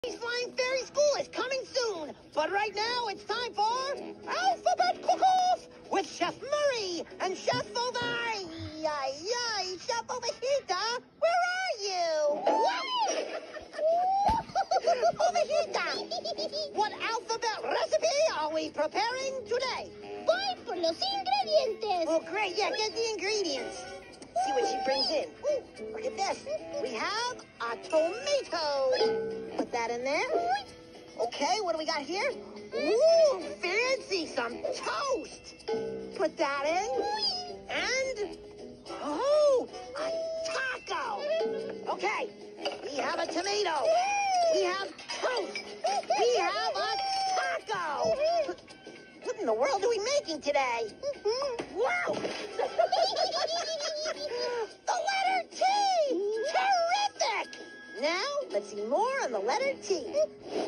Flying Fairy School is coming soon, but right now it's time for Alphabet Cook-Off with Chef Murray and Chef Chef Ovejita, where are you? Ovejita, what alphabet recipe are we preparing today? Voy por los ingredientes. Oh, great, yeah, get the ingredients. See what she brings in. Ooh, look at this. We have a tomato. Put that in there. Okay, what do we got here? Ooh, fancy, some toast. Put that in. And, oh, a taco. Okay, we have a tomato. We have toast. We have a taco. What in the world are we making today? Wow! The letter T! Terrific! Now, let's see more on the letter T.